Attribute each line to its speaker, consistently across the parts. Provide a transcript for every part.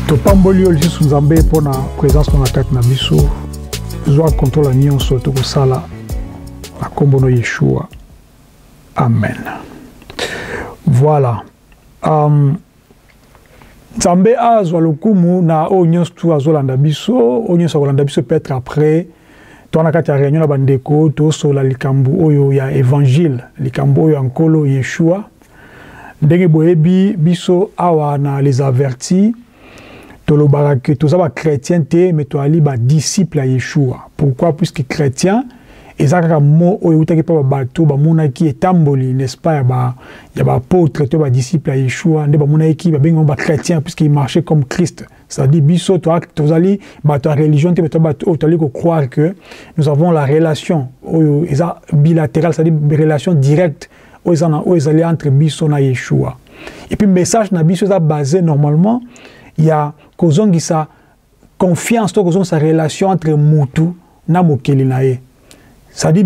Speaker 1: Topamboli oli sous Nzambe pour la présence dans la tête na biso. Zoa contrôle la nyonso to kosala na kombo no Yeshua. Amen. Voilà. Nzambe azwa lokumu na o nyonso tu azolanda biso, o nyonso azolanda biso peut-être après. Tona kati ya réunion na bandeko to sola likambu oyo ya évangile, likambu oyo ankolo Yeshua. Ndenge boyebi biso awa na les avertis. Tolobara que tous les chrétiens mais tu ali ba disciple à Yeshua. Pourquoi? Puisque chrétien ezaka mo oyo utaki pa bato ba mona ki etamboli, n'est-ce pas? Ya ba apôtre to ba disciple à Yeshua, nde ba mona ki ba bengo ba chrétien puisqu'il marchait comme Christ. C'est-à-dire biso to ali ba ta religion te ba to ali ko croire que nous avons la relation oyo eza bilatérale, c'est-à-dire relation directe oyo ezali entre biso na Yeshua. Et puis message na biso eza basé normalement il y a sa confiance, sa relation entre Moutou et Mokeli nae. C'est-à-dire,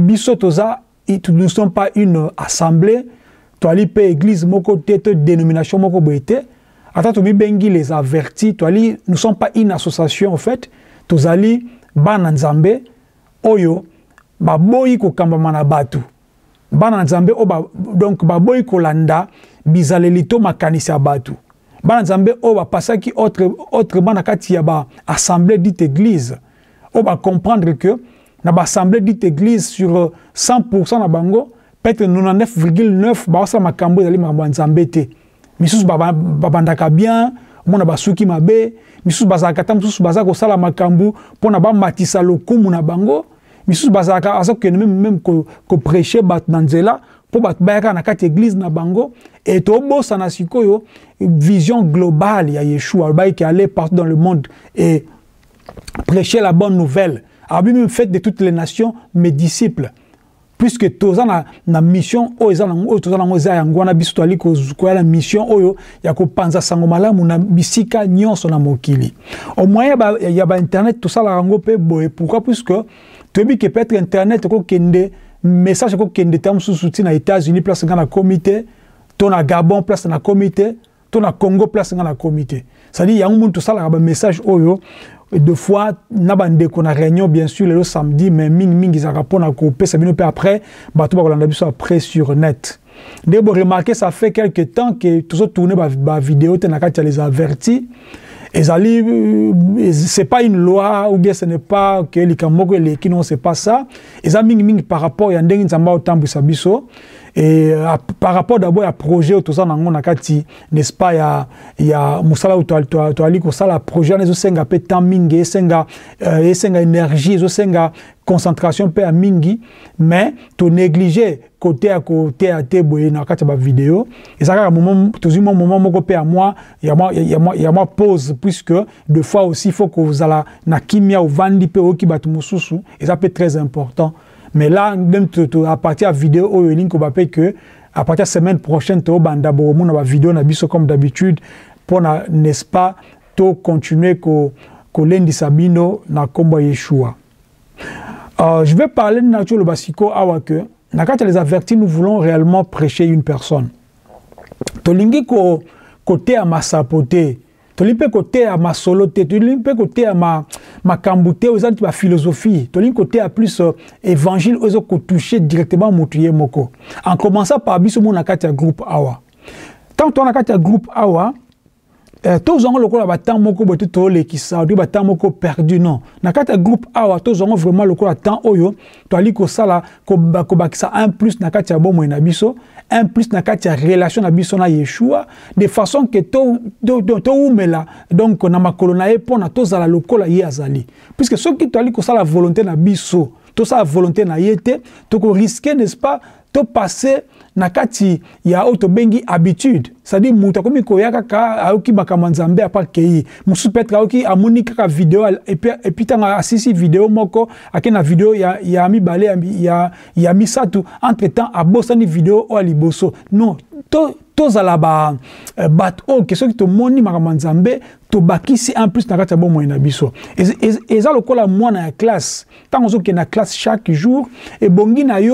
Speaker 1: nous ne sommes pas une assemblée, tu as l'IP église, moko tete, dénomination, moko boete. Attends, tu bengi les avertis, nous ne sommes pas une association en fait. Tu as li bananzambe, oyo, baboyi ko kamba manabatu. Bananzambe, donc baboyi ko landa, bizalelito makanisi abatu. Banzambe oba pasaki autre banakati ya ba assemblée dite église oba comprendre que na ba assemblée dite église sur 100% na bango peut-être 99,9 ba sa makambo ezali makambo nzambe te misusu babandaka bien mona basuki mabe misusu bazaka ta misusu bazaka kosala makambo pona ba matisa lokumu na bango misusu bazaka azako même ko prêcher bat na nzela pour battre na kati église na bango et to bossa na sikoyo vision globale ya Yeshua qui allait partout dans le monde et prêcher la bonne nouvelle. A même fait de toutes les nations mes disciples. Puisque tous na mission oyo ngwana biso ali ko la mission oyo ya ko panza sango malamu na bisika nyonso na mokili. Au moyen ya ba internet tout ça la rango pe boye. Pourquoi? Puisque tu bi que peut-être internet ko kende message ko kende tam sous soutien na États-Unis place na comité, ton à Gabon place na comité, ton à Congo place na comité. C'est-à-dire il y a un monde tout ça la message oyo deux fois na bande qu'on a réunion bien sûr le samedi mais ming ils répondent à couper ça bien après bateau ba landa biso après sur net. Dès que remarquer ça fait quelque temps que tout ça tourner ba vidéo te na kati les avertis. C'est pas une loi ou bien ce n'est pas que les kamoko les qui non c'est pas ça. Et ming par rapport à ndenge nzamba otambu sabiso et par rapport d'abord à projet tout ça nango nakati n'est-ce pas il y a musala to ali ko sala projet nezo senga pe temps mingi senga énergie zo senga concentration pe a mingi mais to négliger côté à te boye na kati ba vidéo et ça moment toujours moment moko pe à moi il y a moi pause puisque deux fois aussi il faut que vous ala na kimia ou vandi pe o ki batu mususu et ça peut être très important. Mais là, même à partir de la vidéo, que à partir de la semaine prochaine, tu vas la vidéo comme d'habitude pour, n'est-ce pas, continuer que lundi Sabino na kombo Yeshua. Je vais parler de Nacho le Basiko Awake. Quand les avertis, nous voulons réellement prêcher une personne. Tolingi côté à ma sapote. Tolipe côté à ma soloté, tolipe côté à ma kambouté, aux autres ma philosophie, tolipe côté à plus évangile, aux autres toucher directement moutouye moko. En commençant par biso mon akatia groupe awa. Quand on akatia groupe awa, tous ont le coup la temps moko bote to le qui ça, du temps moko perdu non. Nakata groupe awa, tous ont vraiment le coup la temps oyo, to ali ko sala ko bakisa un plus nakatia bon mo na biso. Un plus na kati ya relation na biso na Yeshua de façon que to umela donc na makolo na ye pona to zala lokola ye azali puisque ceux qui to ali ko sala volonté na biso to sa volonté na yete to ko risquer n'est-ce pas to passer na kati ya auto bengi habitude c'est-à-dire muta komi ko yaka ka aoki bakamanzambe apa kei musu petra aoki amoni kaka vidéo et puis tanga assisi vidéo moko akena vidéo ya mi balé ya misatu entre temps abosani vidéo o aliboso non to zala ba bat o que ceux qui to moni makamanzambe to bakisi en plus na kati ya bomo na biso et ça lokola mwana ya classe tango zo ke na classe chaque jour et bongi na yo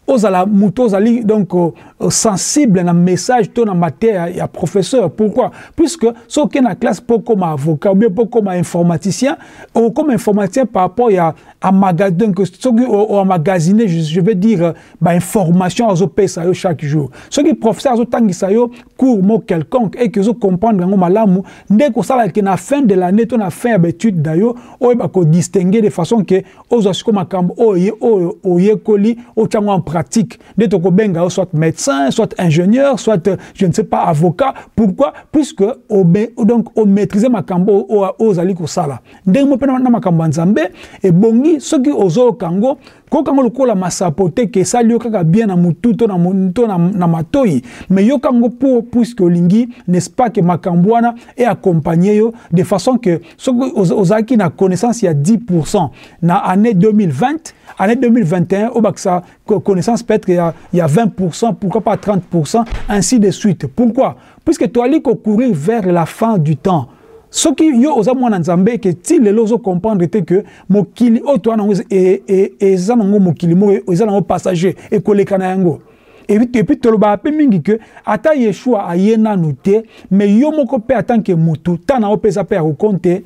Speaker 1: ozala muto ozali donc sensible na message to na matière ya professeur. Pourquoi? Puisque so que na classe pour comme avocat ou bien pour comme informaticien ou comme informaticien par rapport à magasin que so qui au magasiner je veux dire ba information aux pesa yo chaque jour. So qui professeur zo tangisa yo cours mo quelconque et que zo comprendre ngo malamu ndeko sala que na fin de l'année to na fin d'étude d'ailleurs o ba ko distinguer de façon que aux comme makambo o yekoli o chango en pratique de to ko benga soit médecin soit ingénieur soit je ne sais pas avocat. Pourquoi? Puisque donc on maîtriser makambo aux ali ko sala ndenge pena na makambo nzambe et bongi ceux qui ozo kango ko kango lokola masapote que ça lui kaka bien na mututo na matoi mais yo kango pour puisque olingi n'est-ce pas que makambwana est accompagné yo de façon que ceux ozaki na connaissance il y a 10% na année 2020 année 2021 au baksa connaissance peut-être il y a 20%, pourquoi pas 30%, ainsi de suite. Pourquoi? Puisque tu allais courir vers la fin du temps. Ce qui yo oza mwana nzambe que ti lelo zo comprendre que mokili o to na et za nango mokili mo eza nango passager et kolekana yango. Et puis toloba pe mingi que ata Yeshua ayena nuté mais yo moko pe tant que mutu tana o pesa pe a compter.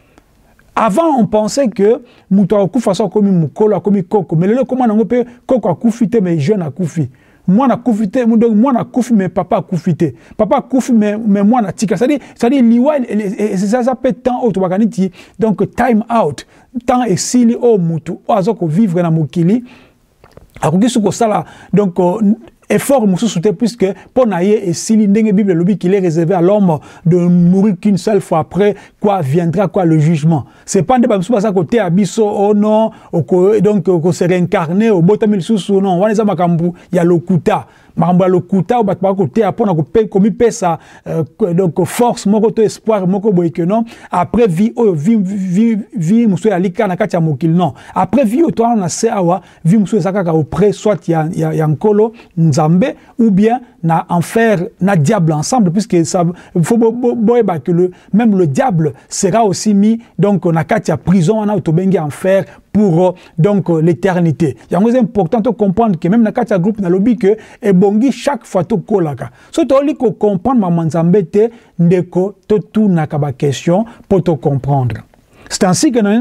Speaker 1: Avant, on pensait que mutu akufa so comme mukolo comme koko mais lelo comment nango pe koko akufite mais jeune akufi. Moi na kufite donc moi na kufi mais papa kufite. Papa kufi mais moi na tika. C'est-à-dire liwa ça peut temps auto bakaniti donc time out. Temps et sili o mutu o azoko vivre na mokili. Akoki ko sala donc effort mususu te puisque pour naie et si l'indenge Bible lobi qu'il est réservé à l'homme de mourir qu'une seule fois après quoi viendra quoi le jugement. C'est pas de bamusu basa côté abisso oh non donc ko se réincarner au botamil susu non wana za makambu ya lokuta makambu ya lokuta au batba côté apona ko pe komi pesa donc force moko to espoir moko boy que non après vie musu ya lika na kati ya mokili non après vie to na se awa vie musu zakaka auprès soit ya nkolo nzambe ou bien na enfer na diable ensemble puisque ça faut que même le diable sera aussi mis donc na kati ya prison na autobengi enfer pour donc l'éternité. Il y a important de comprendre que même na kati ya groupe na lobby que e bongi chaque fois to kolaka. So to li ko comprendre maman nzambe te ndeko to tout na ka ba question pour te comprendre. C'est ainsi que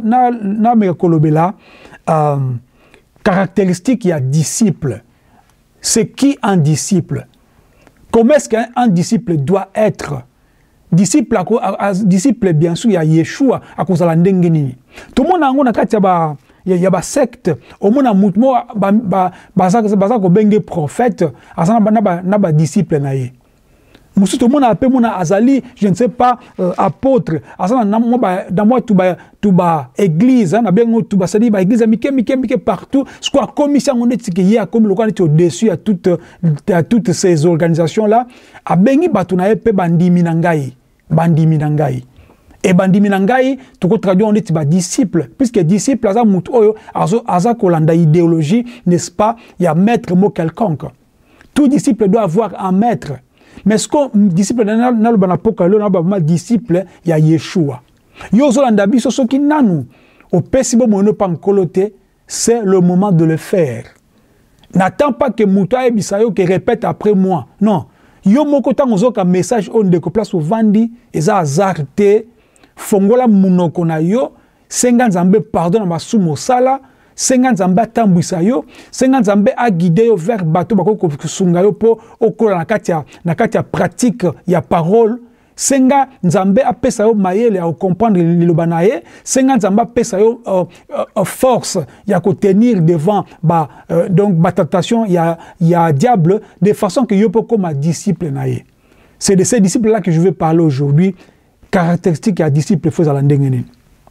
Speaker 1: na me kolobela caractéristique il y a disciple. C'est qui un disciple? Comment est-ce qu'un disciple doit être? Disciple, disciple bien sûr, il y a Yeshua à cause de la ndengeni. Tout le monde a kati ya ba secte, au monde a moutmo baza ko benge prophète, asana na ba disciple na ye. Musu tout le monde a appelé mon azali, je ne sais pas apôtre, asana dans moi tout ba église, na bien tout ba sadi ba église mike partout, ce quoi commission on est que hier comme le quoi est au-dessus à toutes ces organisations là, a bengi batu na pe bandimi nangai. Bandimi nangai. Et bandimi nangai, tout ko traduit on dit ba disciple, puisque disciple aza mutu oyo aza kolanda idéologie, n'est-ce pas? Il y a maître mot quelconque. Tout disciple doit avoir un maître. Mais ce qu'on disciple na le banapokalo na ba disciple il y a Yeshua. Yo zolanda biso soki nanu au pesibo mono pankolote, c'est le moment de le faire. N'attends pas que muta e bisayo que répète après moi. Non. Yo moko tango zoka message on de place au vandi eza azarte fongola munoko na yo senga nzambe pardon na masumo sala senga nzambe tambwisa yo senga nzambe a guider yo vers bato bako kusunga yo po okola na kati ya pratique ya parole senga nzambe apesa yo mayele ya comprendre liloba na ye senga nzambe apesa yo force ya ko tenir devant donc tentation ya diable de façon que yo peut comme disciple na ye. C'est de ces disciples là que je vais parler aujourd'hui, caractéristiques ya disciple faut za ndengene.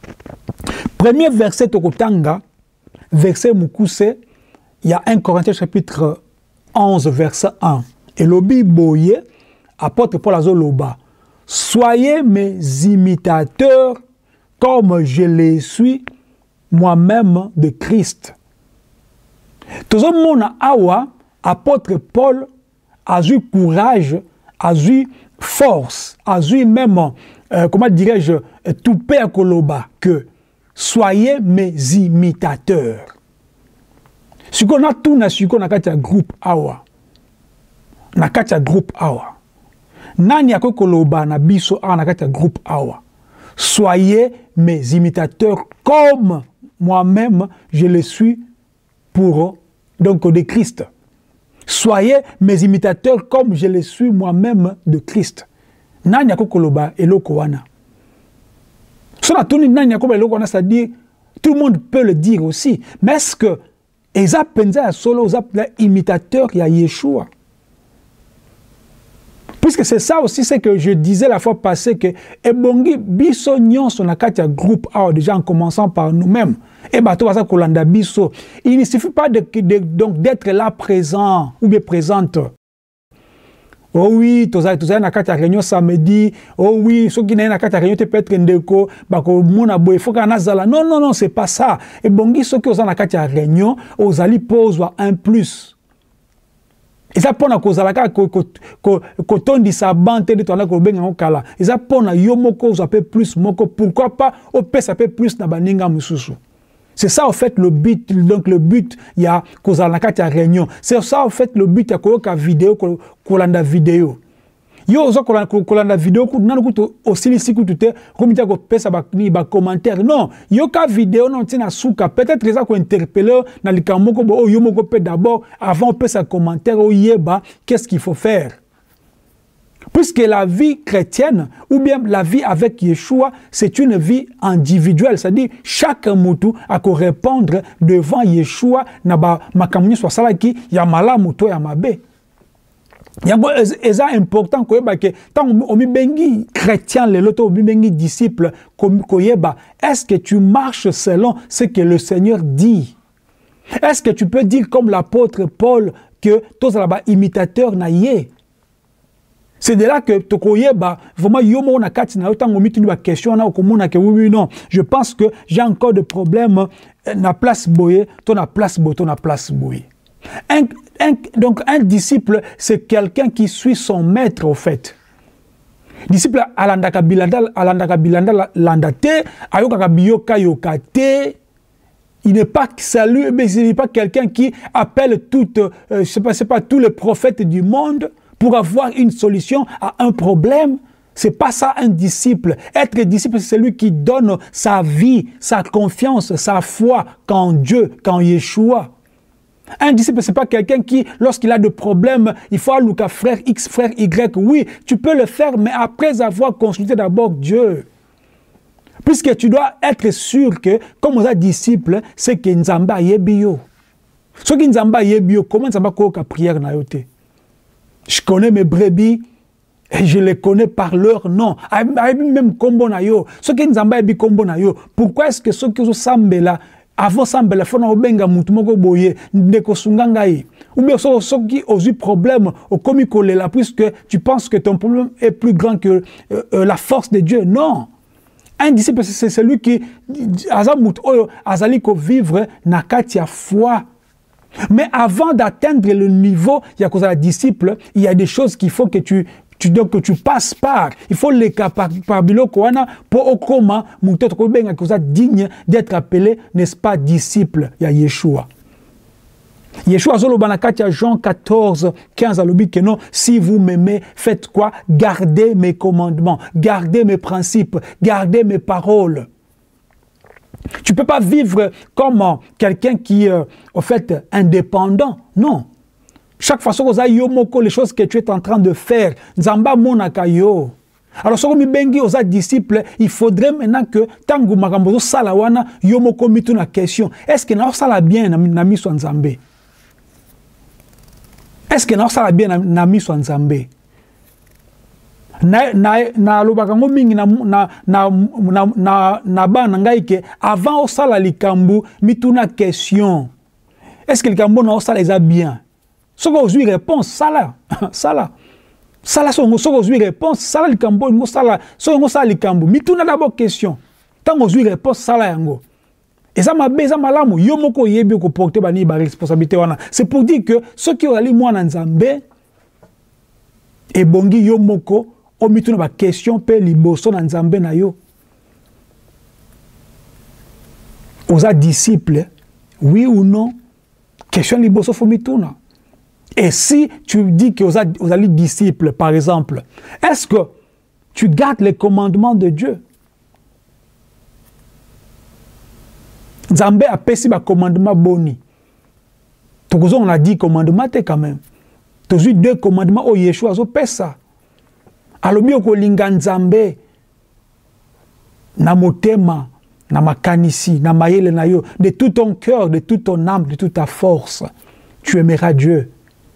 Speaker 1: Premier verset tokotanga verset mukuse il y a 1 Corinthiens chapitre 11 verset 1 et lobi boye apôtre Paul azoloba. Soyez mes imitateurs comme je les suis moi-même de Christ. Tout le monde awa, apôtre Paul a eu courage, a eu force, a eu même, comment dirais-je, tout père koloba que soyez mes imitateurs. Si on a tout, si on a un groupe awa. Na kati ya groupe awa. Nani yako koloba na biso awa na kati ya groupe awa. Soyez mes imitateurs comme moi-même je le suis pour donc de Christ. Soyez mes imitateurs comme je le suis moi-même de Christ. Nani yako koloba eloko wana. Sona tuni nani yako eloko wana, c'est-à-dire tout le monde peut le dire aussi. Mais est-ce que eza penza solo eza imitateur ya Yeshua? Puisque c'est ça aussi, c'est que je disais la fois passée que ebongi biso nyonso na kati ya groupe A, déjà en commençant par nous-mêmes. Et bato basa kolanda biso. Il ne suffit pas donc d'être là présent ou bien présente. Oh oui, toza na kati ya réunion samedi. Oh oui, ceux qui na kati ya réunion te peut être ndeko, bako mona boy faut kana zala. Non non non, c'est pas ça. Ebongi ceux qui oza na kati ya réunion, ozali pose un plus. Et ça pona kozalaka kotondi sa bande de tona ko benga okala. Et ça pona yo moko za peu plus moko, pourquoi pas au pèse un peu plus na baninga mususu. C'est ça en fait le but, donc le but il y a kozalaka ta réunion. C'est ça en fait le but ya koyoka vidéo kolanda vidéo. Yo zo kolanda vidéo ku nanu kuto osilisi ku tute komita ko pesa ba commentaire. Non, yo ka vidéo non tina suka peut-être les a ko interpeller na likamoko bo yo moko pe d'abord avant pesa commentaire o yeba qu'est-ce qu'il faut faire. Puisque la vie chrétienne ou bien la vie avec Yeshua, c'est une vie individuelle, c'est-à-dire chaque mutu a ko répondre devant Yeshua na ba makamuni soit sala ki ya malamu to ya mabe. C'est important que tant on bengi chrétien les loto bengi disciple koyeba, est-ce que tu marches selon ce que le Seigneur dit? Est-ce que tu peux dire comme l'apôtre Paul que tous là-bas imitateurs na yé? C'est de là que to koyeba vraiment yomo na kati na tant on mituni ba question na okomona que oui non, je pense que j'ai encore de problèmes na place boye, to na place boye, to na place boye. Donc un disciple, c'est quelqu'un qui suit son maître au fait. Disciple alandaka bilanda landate, ayokaka biyoka yokate. Il n'est pas salut, mais il n'est pas quelqu'un qui appelle c'est pas tous les prophètes du monde pour avoir une solution à un problème. C'est pas ça un disciple. Être disciple, c'est celui qui donne sa vie, sa confiance, sa foi qu'en Dieu, qu'en Yeshua. Un disciple, ce n'est pas quelqu'un qui, lorsqu'il a des problèmes, il faut aller à frère X, frère Y. Oui, tu peux le faire, mais après avoir consulté d'abord Dieu. Puisque tu dois être sûr que, comme on a disciple, c'est que Nzamba yebio. Ce qui Nzamba yebio, comment Nzamba koka prière na yote? Je connais mes brebis, et je les connais par leur nom. Même kombo na yo. Ce qui Nzamba yebi kombo na yo. Pourquoi est-ce que ceux qui sont sambela avant sambela fona obenga mutu moko boye ndeko sungangai ou bien ceux qui ont eu problème au komi kolela puisque tu penses que ton problème est plus grand que la force de Dieu. Non, un disciple c'est celui qui azamut oyo azali ko vivre na kati ya foi. Mais avant d'atteindre le niveau il y a cause la disciple, il y a des choses qu'il faut que tu passes par. Il faut les cas par biloko wana pour okoma mutoto ko benga koza digne d'être appelé, n'est-ce pas, disciple ya Yeshua. Yeshua zolo banakati ya Jean 14, 15 alobi que non, si vous m'aimez, faites quoi? Gardez mes commandements, gardez mes principes, gardez mes paroles. Tu peux pas vivre comme quelqu'un qui est en fait indépendant. Non. Chaque fois que les choses que tu es en train de faire, Nzamba monaka yo. Alors, si tu bengi aux disciples, il faudrait maintenant que tangu makambo salawana yo moko mitu na question. Est-ce que na sala bien na miso Nzambe? Est-ce que na sala bien na miso Nzambe? Na lobaka ngo mingi na bana ngai ke avant osala likambu mitu na question. Est-ce que likambu na osala eza bien? Si vous avez une réponse, ça là. Si vous avez une réponse, ça là, si vous avez une réponse, mais tout d'abord question. Tant que vous avez une réponse, ça là. Et ça m'a baisé malamu, yo moko yebi ko porter bani ba responsabilité wana. C'est pour dire que ceux qui ont allé moi na Nzambe et bongi yo moko o mitu na ba question pe liboso na Nzambe na yo. Aux disciples, oui ou non? Question liboso fomituna. Et si tu dis que vous allez disciples, par exemple, est-ce que tu gardes les commandements de Dieu? Nzambe a pesi ba commandement boni. Tokozo on a dit commandement te quand même. Tozu 2 commandements au Yeshua zo pesa. Alobi okolinga Nzambe na motema, na makanisi, na mayele na yo, de tout ton cœur, de toute ton âme, de toute ta force. Tu aimeras Dieu.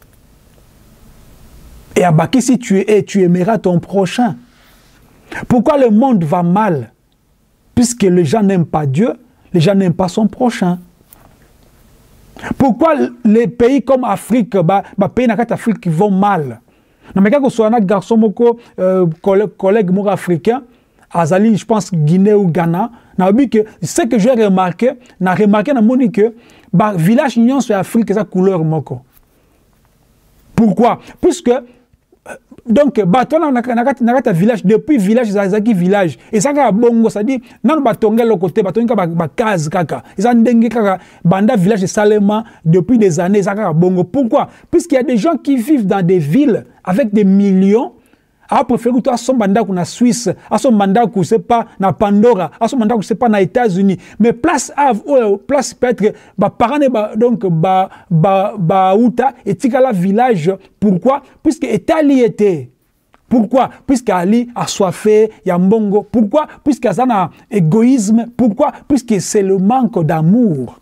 Speaker 1: Et à Baki, si tu es, tu aimeras ton prochain. Pourquoi le monde va mal? Puisque les gens n'aiment pas Dieu, les gens n'aiment pas son prochain. Pourquoi les pays comme l'Afrique, les pays d'Afrique qui vont mal? Non, mais quand on a un garçon, collègue africain, Azali, je pense Guinée ou Ghana, ce que j'ai remarqué, que le village Union sur l'Afrique, c'est la couleur moko. Pourquoi? Puisque donc bato na village depuis village zaki village et ça ka bongo ça dit nan batonga le côté batonga ba case kaka ils ont ndenge kaka banda village de Salema depuis des années ça ka bongo. Pourquoi? Puisqu'il y a des gens qui vivent dans des villes avec des millions. A préféré toi son mandat qu'on a Suisse, à son mandat qu'on sait pas na Pandora, à son mandat qu'on sait pas na États-Unis, mais place place peut-être parents donc outa et tikala village. Pourquoi? Puisque Italie était. Pourquoi? Puisqu'Ali a soifé, yambongo. Pourquoi? Puisqu'il y a un égoïsme. Pourquoi? Puisque c'est le manque d'amour.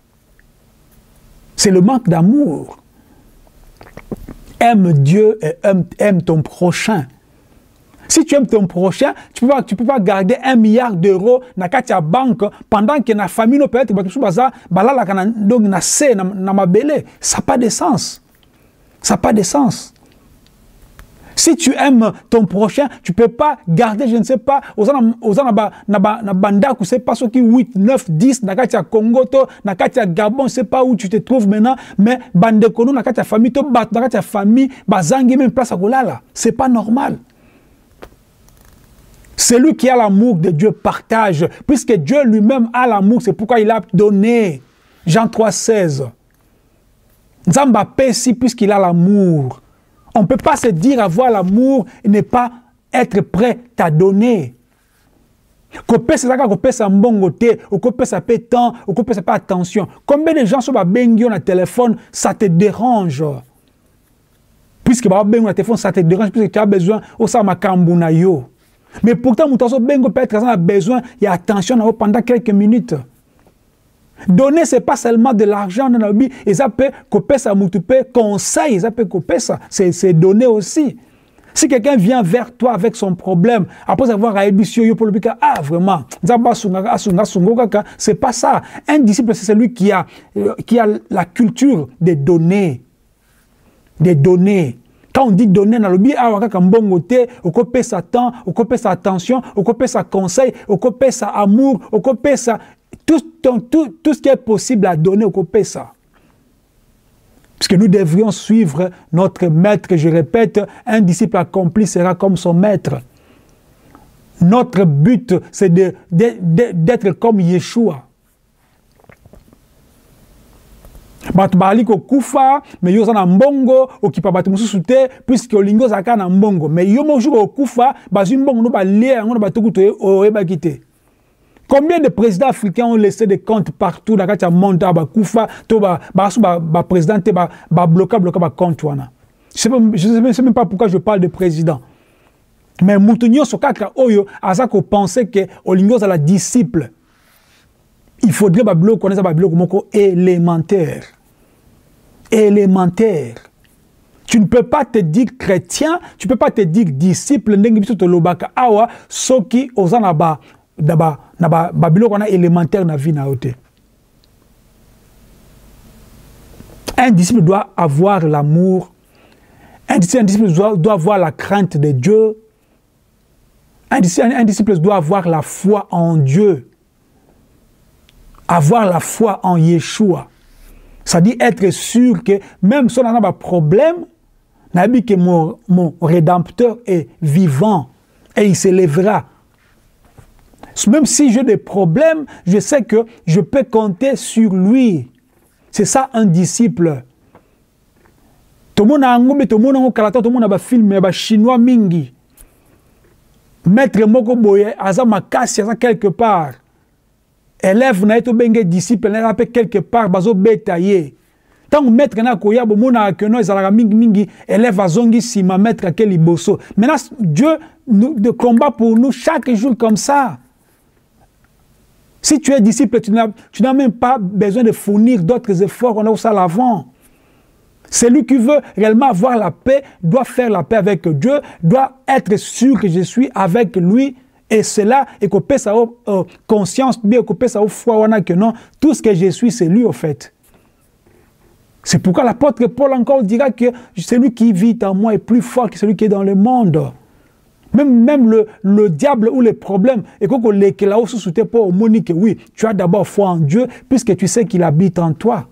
Speaker 1: C'est le manque d'amour. Aime Dieu et aime ton prochain. Si tu aimes ton prochain, tu peux pas garder 1 milliard d'euros dans la banque pendant que la famille peut être donc ça n'a pas de sens. Ça n'a pas de sens. Si tu aimes ton prochain, tu ne peux pas garder, je ne sais pas, aux banda, je ne sais pas, ceux qui 8, 9, 10, dans le Congo, dans le Gabon, je ne sais pas où tu te trouves maintenant, mais bande kono, dans la famille, dans la famille, bazangi même place à Golala. Ce n'est pas normal. Celui qui a l'amour de Dieu partage, puisque Dieu lui-même a l'amour, c'est pourquoi il a donné. Jean 3,16. Nzamba pesi puisqu'il a l'amour. On ne peut pas se dire avoir l'amour et ne pas être prêt à donner. Combien de gens sont bengi na téléphone, ça te dérange. Puisque bengi na téléphone, ça te dérange, puisque tu as besoin au samakambu na yo. Mais pourtant, mon bengo peut-être a besoin, il y a attention pendant quelques minutes. Donner, ce n'est pas seulement de l'argent dans la vie, et ça peut couper ça, conseil, ça peut couper ça. C'est donner aussi. Si quelqu'un vient vers toi avec son problème, après avoir réussi, ah vraiment, c'est pas ça. Un disciple, c'est celui qui a la culture de donner. De donner. Quand on dit donner dans le bien, on coupe sa temps, on coupe sa attention, on coupe sa conseil, on coupe sa amour, on coupe sa... Tout ce qui est possible à donner, on coupe ça. Parce que nous devrions suivre notre maître. Je répète, un disciple accompli sera comme son maître. Notre but, c'est d'être comme Yeshua. Bato bali ko kufa mais yo na mbongo okipa bato mususu te puisque olingo zaka na mbongo mais yo mo jour okufa bazu mbongo no ba lia ngo na bato kuto o eba kite. Combien de présidents africains ont laissé des comptes partout dans le monde ba kufa to ba président te ba bloquer ba compte wana. Je ne sais même pas pourquoi je parle de président. Mais mutunyo sokaka oyo azako penser que olingo za la disciple. Il faudrait connaître ça élémentaire. Élémentaire. Tu ne peux pas te dire chrétien, tu ne peux pas te dire disciple. Élémentaire na vie na ote. Un disciple doit avoir l'amour. Un disciple doit avoir la crainte de Dieu. Un disciple doit avoir la foi en Dieu. Avoir la foi en Yeshua. C'est-à-dire être sûr que même si on a un problème, que mon Rédempteur est vivant et il s'élèvera. Même si j'ai des problèmes, je sais que je peux compter sur lui. C'est ça un disciple. Tout le monde a un goût, tout le monde a un kalato, tout le monde a un film, un chinois mingi. Maître moko boye, aza makasi, aza quelque part. Élève na eto benge disciple, na pe quelque part, bazo betaye. Tant que maître na koya, bo mona akeno, ezalaka mingi mingi, élève azongi sima, maître ake liboso. Maintenant, Dieu de combat pour nous chaque jour comme ça. Si tu es disciple, tu n'as même pas besoin de fournir d'autres efforts qu'on a au ça l'avant. Celui qui veut réellement avoir la paix doit faire la paix avec Dieu, doit être sûr que je suis avec lui. Et cela, et qu'on peut sa conscience, bien qu'on peut sa foi, que non, tout ce que je suis, c'est lui au fait. C'est pourquoi l'apôtre Paul encore dira que celui qui vit en moi est plus fort que celui qui est dans le monde. Même le diable ou les problèmes, et que là-haut sous tes pas au monique, oui, tu as d'abord foi en Dieu, puisque tu sais qu'il habite en toi.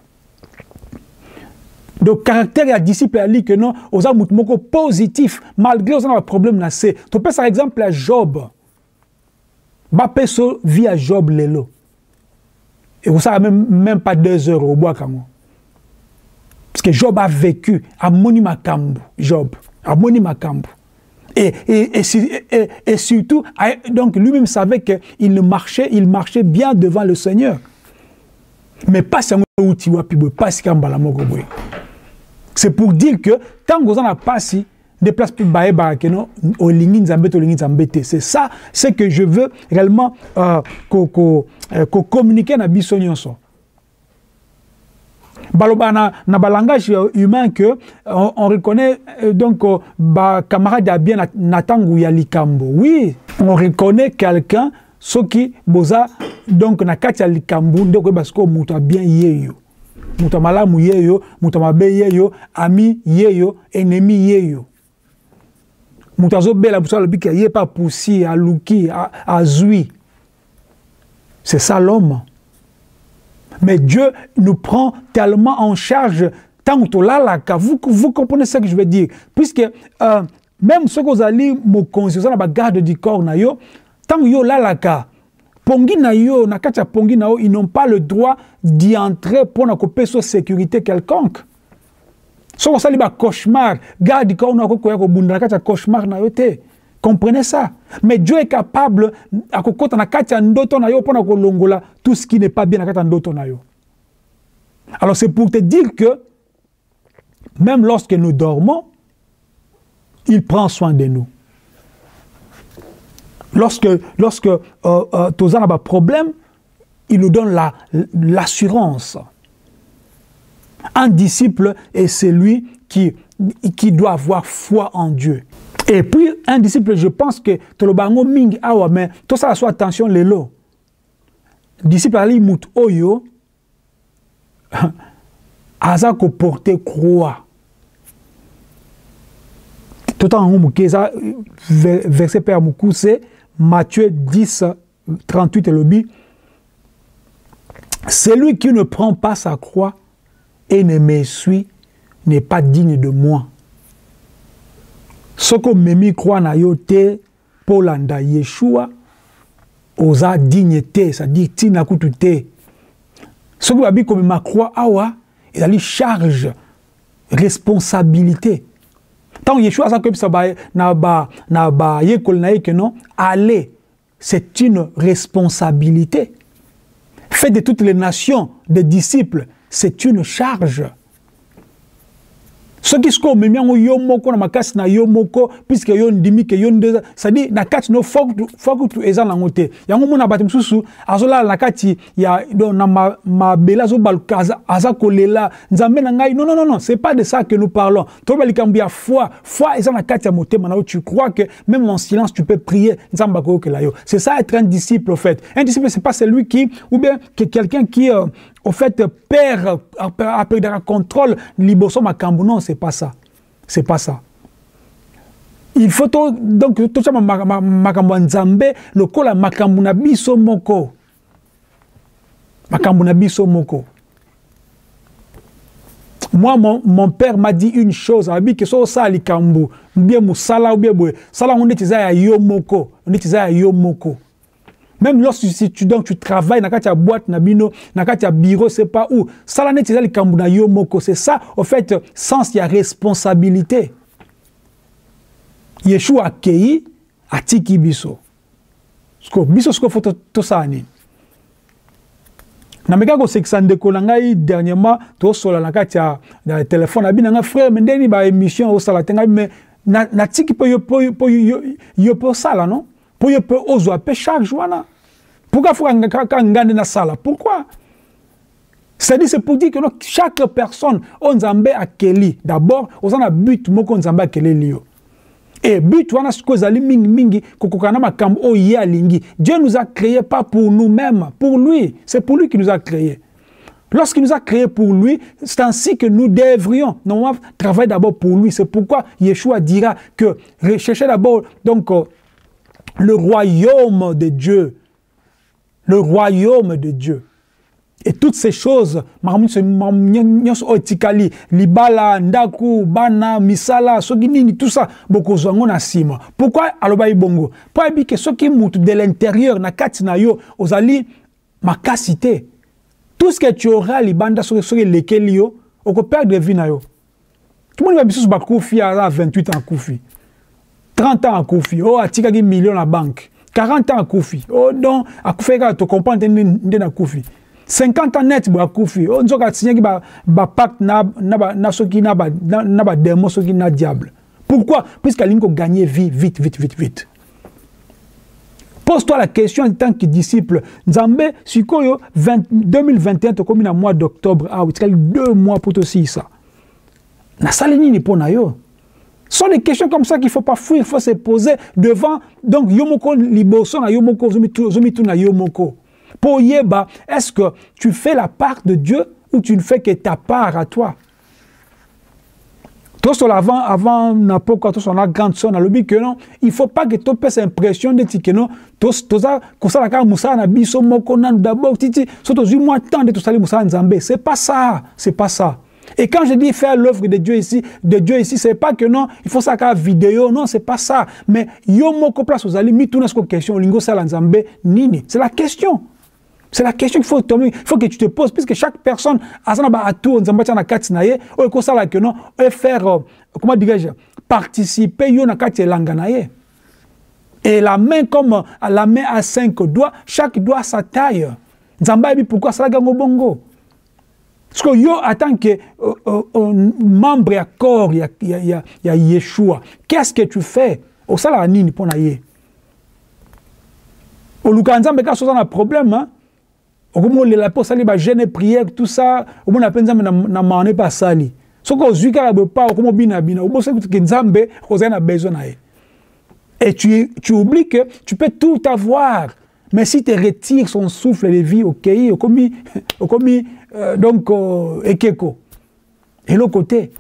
Speaker 1: Donc, caractère et disciple a dit que non, aux hommes positif, malgré aux hommes problème là, c'est. Tu peux par exemple à Job. Bapeso vit à Job lelo. Et vous savez même pas 2 heures au bois comme parce que Job a vécu à Moni Makambu, Job, à Moni Makambu. Et surtout, donc lui-même savait qu'il marchait bien devant le Seigneur. Mais pas si on pas si c'est pour dire que tant que vous en avez pas si des places plus bas c'est ça, c'est que je veux réellement communiquer dans biso nyonso. Na langage humain que on reconnaît donc camarade a bien natangu ya likambo. Oui, on reconnaît quelqu'un ce qui boza donc na kati ya likambo ndeko parce que muto bien yeyo. Muto malamu yeyo, muto mabe yeyo, ami yeyo, ennemi yeyo. Muto azobela buso lobi ke pas poussi a luki a zui. C'est ça l'homme. Mais Dieu nous prend tellement en charge tant que là, vous comprenez ce que je veux dire. Puisque même ceux que vous allez me considérer la garde du corps, tant que yo là, pongi na yo, na kacha pongi na yo, ils n'ont pas le droit d'y entrer pour na couper sur sécurité quelconque. Si vous allez un cauchemar, garde du corps, na kacha cauchemar na yo te. Comprenez ça. Mais Dieu est capable à kokota na kati ya ndoto na yo pona kolongola tout ce qui n'est pas bien na kati ya ndoto na yo. Alors c'est pour te dire que même lorsque nous dormons, il prend soin de nous. Lorsque tous en a un problème, il nous donne l'assurance. Un disciple est celui qui doit avoir foi en Dieu. Et puis, un disciple, je pense que Tolobango Ming Awa, mais tout ça, soit attention, les lots. Disciple Ali Mout Oyo, Aza ko porte croix. Tout en haut, verset Père Moukou, c'est Matthieu 10, 38 et lobby. Celui qui ne prend pas sa croix et ne me suit n'est pas digne de moi. Ce que Memi croit na yote, Polanda Yeshua, osa dignité, c'est-à-dire tina kutute. Ce que Babi comme ma croix awa, il a li charge, responsabilité. Tant Yeshua ça comme ça na ba yekol na que non, allez, c'est une responsabilité. Fait de toutes les nations des disciples, c'est une charge. Ce qui se passe, même si yo moko na makasi na yo moko, puisque yo ndimi que yo ndeza, ça dit na kati no faut que eza na ngote. Yango mona batem susu azola na kati ya do na ma bela zo balkaza aza kolela nzambe na ngai. Non, c'est pas de ça que nous parlons. To balikambu ya foi eza na kati ya motema na tu crois que même en silence tu peux prier nzamba ko la yo. C'est ça être un disciple au fait. Un disciple c'est pas celui qui ou bien que quelqu'un qui au fait perd après un contrôle liboso makambu. Non, c'est pas ça. C'est pas ça. Il faut donc tout ça makambu nzambe lokola makambu na biso moko. Makambu na biso moko. Moi mon père m'a dit une chose, a dit que ça likambu bien musala ou bien boye. Sala on est ya yo moko, on est ya yo moko. Même lorsque donc, tu travailles dans la boîte, dans le bureau, c'est pas où. Ça, là, c'est le na yo moko. C'est ça, au fait, sens, il y a responsabilité. Yeshua accueilli, atiki biso. Biso, ce qu'il faut tout ça. Nameka ko seksande ko ngai dernièrement to sola na kati ya téléphone abi na frère mais ndeni ba émission au sala tenga mais na tiki po yo sala non po yo po ozo pe chaque jour na pourquoi faut ngande na sala pourquoi c'est pour dire que non, chaque personne on nzambe akeli d'abord on a but moko nzambe akeli liyo. Et but wana ce que ali mingi kokokana makambo o ye alingi. Dieu nous a créés pas pour nous-mêmes, pour lui. C'est pour lui qui nous a créés. Lorsqu'il nous a créés pour lui, c'est ainsi que nous devrions normalement travailler d'abord pour lui. C'est pourquoi Yeshua dira que recherchez d'abord donc le royaume de Dieu. Le royaume de Dieu. Et toutes ces choses, libala, ndaku, bana, misala, soginini, tout ça, beaucoup na sima. Pourquoi aloba ibongo? Pour que ceux qui montent de l'intérieur, na katina yo, ozali makasite. Tout ce que tu auras, libanda, sur lesquels yo, on peut perdre vie na yo. Tout le monde va bisous bakoufi à 28 ans koufi. 30 ans à koufi. Oh, atika gi millions à banque. 40 ans à koufi. Oh, donc, à koufi, tu comprends, na koufi. 50 ans net ba koufi on zoka signé ki ba pacte na soki na ba démon soki na diable. Pourquoi? Puisque l'ingo gagner vie vite. Pose-toi la question en tant que disciple. Nzambe sikoyo 2021 to comme na mois d'octobre ah oui 2 mois pour aussi ça. Na salini ni pona yo. Ce sont des questions comme ça qu'il faut pas fuir, il faut se poser devant donc yomoko liboso na yomoko zomitu na yomoko. Pour Yeba, est-ce que tu fais la part de Dieu ou tu ne fais que ta part à toi? Toi, avant n'importe quoi, la grande soeur, que non, il ne faut pas que tu aies l'impression de dire que non, c'est pas ça, c'est pas ça. Et quand je dis faire l'œuvre de Dieu ici, c'est pas que non, il faut ça qu'à vidéo, non, c'est pas ça. Mais yomoko place aux amis, tout n'est question, lingo sala nzambe, nini. C'est la question. C'est la question qu'il faut que tu te poses, puisque chaque personne a son tour, nzambe na katinaye, ou ko sala que non, et faire comment dirais-je, participer yo na kati langanaye. Et la main comme la main à 5 doigts, chaque doigt sa taille. Nzambe pourquoi ça la bongo? Parce que yo, en tant que membre à corps, il y a Yeshua. Qu'est-ce que tu fais? Au salaire nini pour naïe. Au Lukanza, mais quand ça a un problème, hein? Au moment où les lapins sali ba jeûne prière tout ça, au moment où la na mané pas sali. Ce que aux yeux pas au moment bina, au moment où Nzambe aux a besoin naïe. Et tu oublies que tu peux tout avoir, mais si tu retires son souffle de vie au pays, au commis donc ekeko. Et l'autre côté,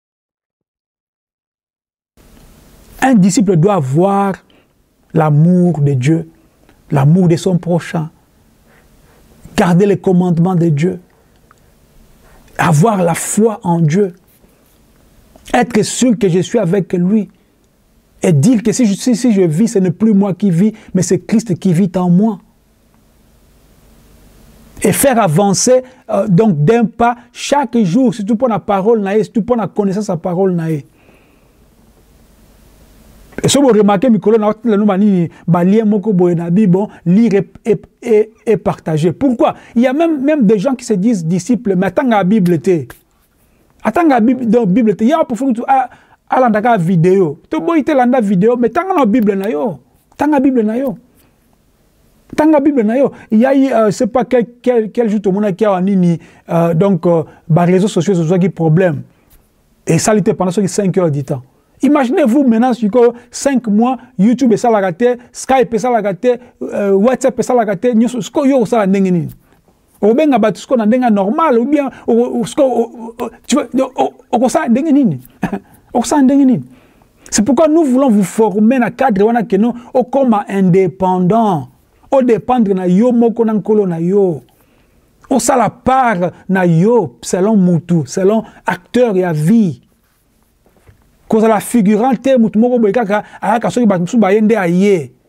Speaker 1: un disciple doit avoir l'amour de Dieu, l'amour de son prochain, garder les commandements de Dieu, avoir la foi en Dieu, être sûr que je suis avec lui et dire que si je vis, ce n'est plus moi qui vis, mais c'est Christ qui vit en moi. Et faire avancer donc d'un pas chaque jour, surtout pour la parole, surtout pour la connaissance de la parole. Et si vous remarquez, lire et partager. Pourquoi? Il y a même des gens qui se disent disciples, mais attends la Bible. Attends la Bible, il y a pour la vidéo. Tu peux la vidéo, mais attends la Bible. Attends la Bible. Tant la Bible il y a eu je sais pas quel jour tout le monde qui a nini donc les réseaux sociaux sont qui problème et ça l'était pendant 5 heures du temps. Imaginez-vous maintenant sur 5 mois YouTube et ça la raté, Skype et ça la raté, WhatsApp et ça la raté, ce que yo ça la ndengeni. Ou bien ngaba ce qu'on a ndenga normal ou bien tu vois ça ndengeni. O ça ndengeni. C'est pourquoi nous voulons vous former dans cadre wana que non comme indépendant. O dépendre na yo moko na nkolo na yo. O ça la part na yo selon mutu, selon acteur et vie. Cause la figurante mutu moko boyaka aka soki ba musu bayende aye.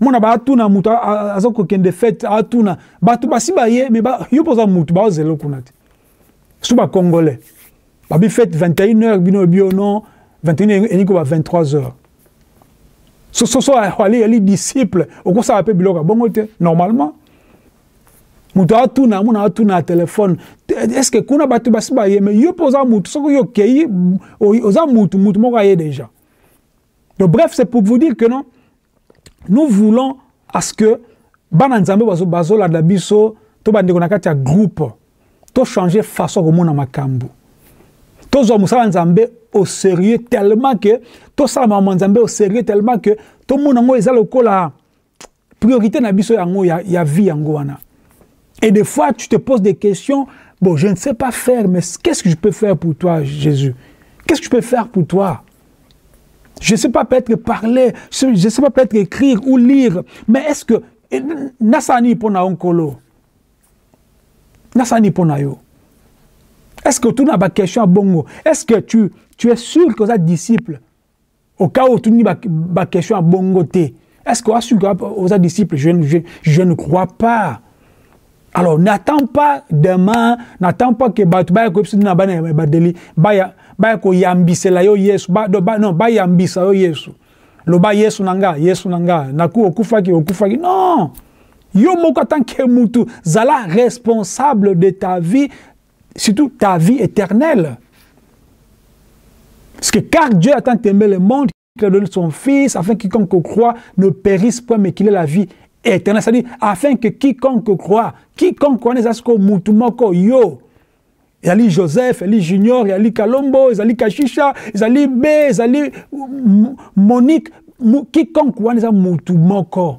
Speaker 1: Mona ba tuna mutu azoko kende fête atuna batu basi ba ye mais ba yo poza mutu ba zelo kunati. Sous ba congolais. Ba bi fête 21h bino non 21h et niko ba 23h. So ali ali disciple au ko ça appelle biloka bongo te normalement. Mutu atuna mona atuna téléphone. Est-ce que kuna batu basi ba ye mais yo poza mutu soko yo kei oza mutu moko aye déjà. Donc bref, c'est pour vous dire que non, nous voulons à ce que Bananzambe bazo la dabiso to bande konakati ya groupe to changer façon comme na makambu. To zo musala nzambe au sérieux tellement que to sala nzambe au sérieux tellement que to mona ngo ezala kola priorité na biso yango ya vie yango wana. Et des fois tu te poses des questions, bon, je ne sais pas faire, mais qu'est-ce que je peux faire pour toi, Jésus? Qu'est-ce que je peux faire pour toi? Je ne sais pas peut-être parler, je ne sais pas peut-être écrire ou lire, mais est-ce que Nasani pona onkolo? Nasani pona yo? Est-ce que tu n'as pas question à bongo? Est-ce que tu es sûr que tu es disciple? Au cas où tu n'as pas question à bongo te? Est-ce que tu es sûr que tu es disciple? Je ne crois pas. Alors, n'attends pas demain, n'attends pas que ba ko yambise la yo Yesu ba yambisa yo Yesu lo ba Yesu nanga naku okufaki non yo moko tant que mutu zala responsable de ta vie, surtout ta vie éternelle, parce que car Dieu a tant aimé le monde qu'il a donné son fils afin que quiconque croit ne périsse point mais qu'il ait la vie éternelle, c'est-à-dire afin que quiconque croit connaisse ce que mutu moko yo. Yali Joseph, Yali Junior, Yali Kalombo, Yali Kashisha, Yali B, Yali Monique, quiconque wana mutu moko.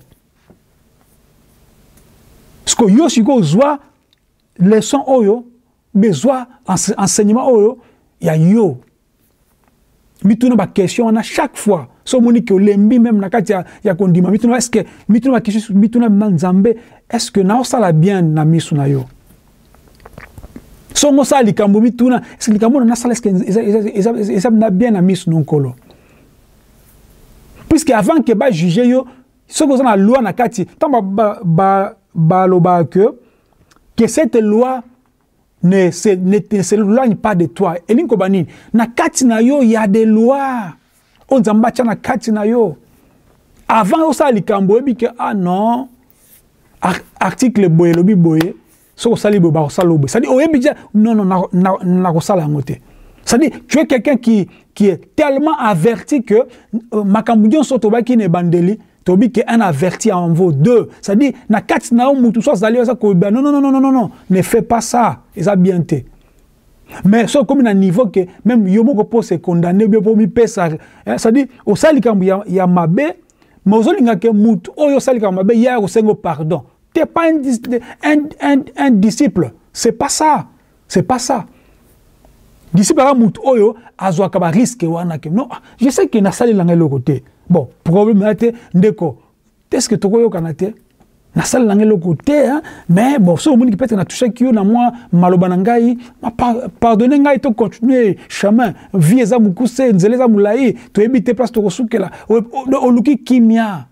Speaker 1: Parce que yo siko zwa leçon oyo, besoin enseignement oyo, ya yo. Mituna ba question on a chaque fois. So Monique olembi même na kati ya kondima. Mituna est-ce que mituna ba question mituna nzambe est-ce que na osala bien na misu na yo? So mo sa likambo mituna est-ce que likambo na sala est-ce que ça na bien na misu nonkolo? Puisque avant que ba juger yo, so ko na loi na kati, tant ba loba que cette loi ne s'éloigne pas de toi. Elinko banini na kati na yo y a des lois. On zambacha na kati na yo. Avant o sa likambo ebi que ah non article boye lobi boye so sali bo ba salobo. Ça dit o ebi non na ko sala ngote. Ça dit tu es quelqu'un qui est tellement averti que makambudion soto ba ki ne bandeli tobi que un averti en vaut deux. Ça dit na kati na o mutu so sali ça ko non, ne fais pas ça. Ils a bien été. Mais so comme un niveau que même yomo ko pose condamner bien pour mi pesa. Ça dit au sali kambu ya mabe mozolinga ke mutu oyo sali kambu mabe ya ko sengo pardon. T'es pas un disciple. C'est pas ça. C'est pas ça. Disciple à mutu oyo azwa kaba risque wana ke non. Je sais que na sali langa le côté. Bon, problème est ndeko. Est-ce que toko yo kanate? Na sali langa le côté hein, mais bon, so moni qui peut-être na touché ki yo na moi maloba na ngai, pardonner ngai to continuer chemin, vie eza mukuse, nzele za mulai, to ebite place to kosukela. O luki kimia.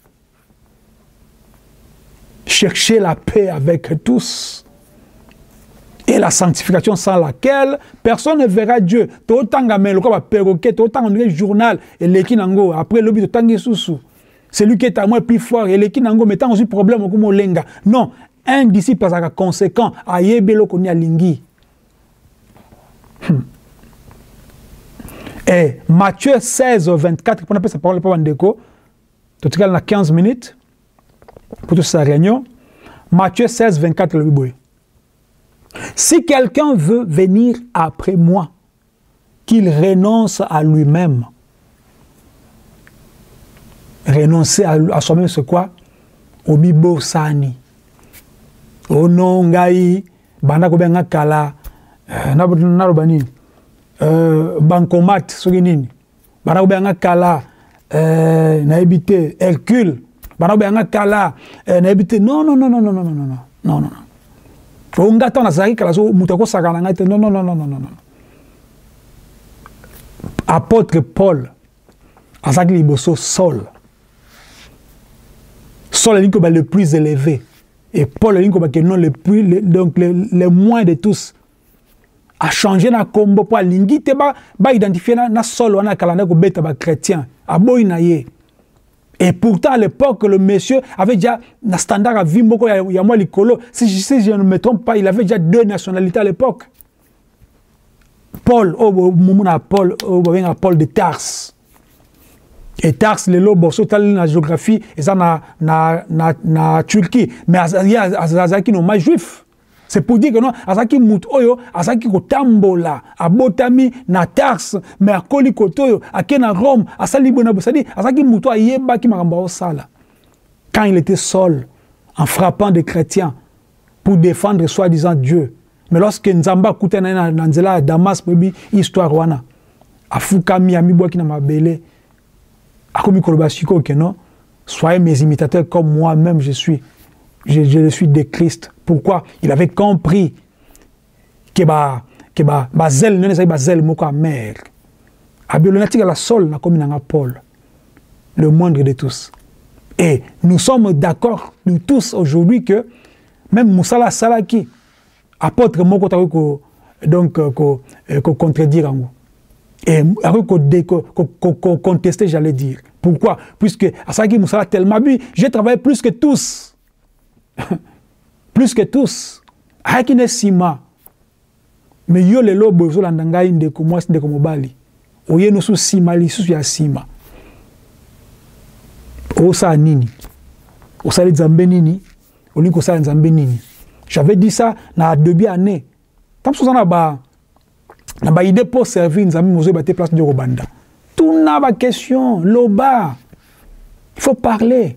Speaker 1: Chercher la paix avec tous et la sanctification sans laquelle personne ne verra Dieu. Totanga mais le quoi perroquet, totanga un journal et l'équinango après le but de tangi sousou. C'est lui qui est à moi plus fort et l'équinango mettant aussi problème comme olenga. Non, un disciple est conséquent à yebelo koni alingi. Et Matthieu 16 24 pour appeler sa parole pas bandeko. Tout cas dans 15 minutes. Pour toute sa réunion, Matthieu 16, 24, le Bible. Si quelqu'un veut venir après moi, qu'il renonce à lui-même. Renoncer à soi-même, c'est quoi? Obibo sani. Oh non, ngai, banda ko benga kala, narobani, bancomat, soginini, banda ko benga kala, naibite, Hercule. Kala, non. Ongata na zaki kala so mutako sakana ngate non. Apôtre Paul azaki liboso Saul. Saul est le plus élevé. Et Paul est le moins de tous. A changé na combo pour l'ingité ba identifier na Saul wana kalanda ko beta ba chrétien. A boy na ye. Et pourtant à l'époque le monsieur avait déjà un standard à vie moko ya moi likolo. Si je ne me trompe pas, il avait déjà 2 nationalités à l'époque. Paul, Paul de Tars. Et Tars, le lobo, sur la géographie, et ça na Turquie. Mais Azaki non pas juif. C'est pour dire que non, Azaki Moutoyo, Azaki Kotambola, à Botami, na Tars, mais à Kolikotoyo, à Kena Rome, à Salibona, Azaki Mouto a Yeba qui m'a au sala. Quand il était seul, en frappant des chrétiens, pour défendre soi-disant Dieu. Mais lorsque Nzamba Kouten Nanzela à Damas, histoire wana, à Fukami, à Miboua qui n'a pas belé, à Komi Kolobasiko, que non, soyez mes imitateurs comme moi-même je suis. Je suis de Christ. Pourquoi? Il avait compris que Bazel ne pas Bazel moko mère. Abelonatique la sol na comme na Paul, le moindre de tous. Et nous sommes d'accord nous tous aujourd'hui que même Moussala Salaki apôtre moko ko donc ko contredire en et ko contester j'allais dire. Pourquoi? Puisque Asaki Moussala tellement bu, j'ai travaillé plus que tous. Plus que tous. Hakine sima. Mais yo le lobo zo landanga inde ko moi sinde ko mobali. Oye no su sima li su ya sima. Osa nini? Osa le zambe nini? Oli ko sa nzambe nini? J'avais dit ça na début année. Tant que ça na ba idée pour servir nzambe mozo ba te place de Robanda. Tout na ba question, loba. Il faut parler.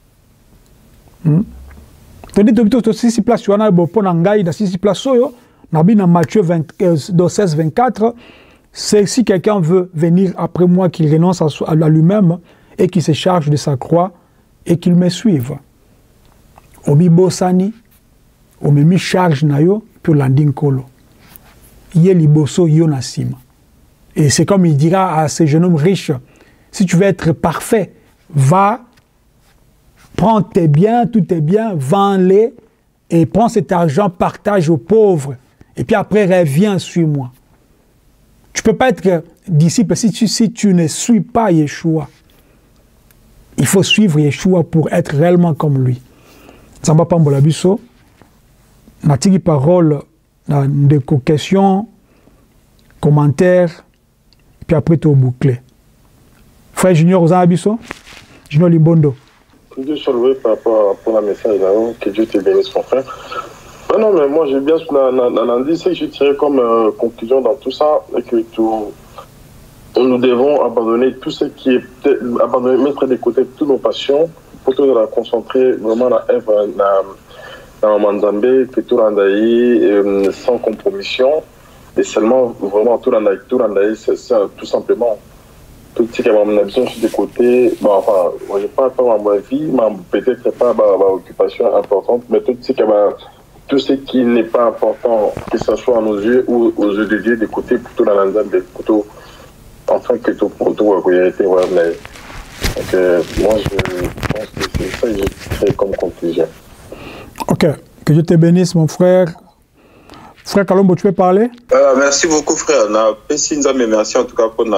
Speaker 1: Tandis que si 6 places, tu as dans 6 places, dans Matthieu 16-24, c'est si quelqu'un veut venir après moi, qu'il renonce à lui-même et qu'il se charge de sa croix et qu'il me suive. Omi bosani, omi mi charge na yo, puis landing kolo. Yeli boso yo nasima. Et c'est comme il dira à ces jeunes hommes riches, si tu veux être parfait, va. Prends tes biens, tous tes biens, vends-les et prends cet argent, partage aux pauvres. Et puis après, reviens, suis-moi. Tu ne peux pas être disciple si tu ne suis pas Yeshua. Il faut suivre Yeshua pour être réellement comme lui. Zamba Pambola Bisso, natigi parole, des questions, commentaires, puis après tu boucler. Frère Junior Ozana Bisso, Junior Limbondo.
Speaker 2: Je suis soulevé par rapport à la message là-haut, que Dieu te bénisse, mon frère. Non, mais moi, j'ai bien dit, c'est que je tirais comme conclusion dans tout ça, et que nous devons abandonner tout ce qui est, mettre de côté toutes nos passions, pour tout la concentrer vraiment à l'œuvre dans Manzambé, que tout rendaï, sans compromission, et seulement vraiment tout rendaï, c'est tout simplement. Tout ce qui est mon habitude sur des côtés, enfin, je n'ai pas ma vie, peut-être pas ma occupation importante, mais tout ce qui n'est pas important, que ce soit à nos yeux ou aux yeux de Dieu, des côtés plutôt dans l'ensemble des couteaux, enfin que tout pour tout, vérité, ouais, mais moi je pense que c'est ça que j'ai créé comme conclusion. Ok,
Speaker 1: que Dieu te bénisse, mon frère. Frère Kalombo, tu peux parler?
Speaker 3: Merci beaucoup, frère. Merci en tout cas pour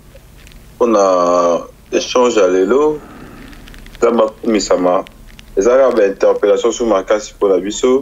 Speaker 3: échange à l'élo. Les interpellations sur ma casse pour la biso.